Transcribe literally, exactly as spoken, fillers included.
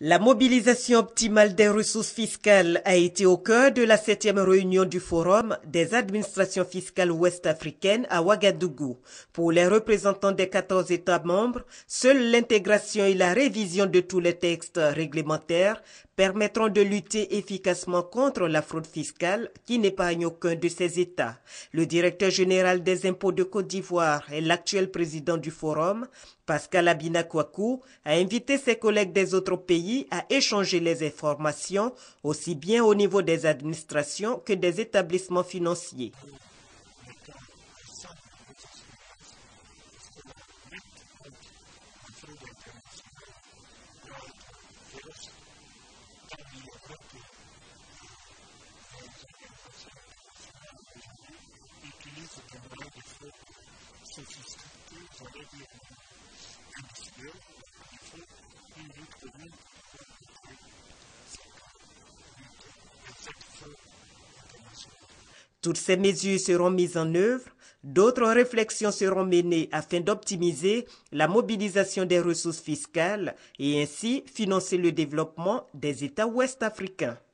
La mobilisation optimale des ressources fiscales a été au cœur de la septième réunion du Forum des administrations fiscales ouest-africaines à Ouagadougou. Pour les représentants des quatorze États membres, seule l'intégration et la révision de tous les textes réglementaires permettront de lutter efficacement contre la fraude fiscale qui n'épargne aucun de ces États. Le directeur général des impôts de Côte d'Ivoire et l'actuel président du Forum, Pascal Abina Kouakou, a invité ses collègues des autres pays à échanger les informations aussi bien au niveau des administrations que des établissements financiers. Toutes ces mesures seront mises en œuvre. D'autres réflexions seront menées afin d'optimiser la mobilisation des ressources fiscales et ainsi financer le développement des États ouest-africains.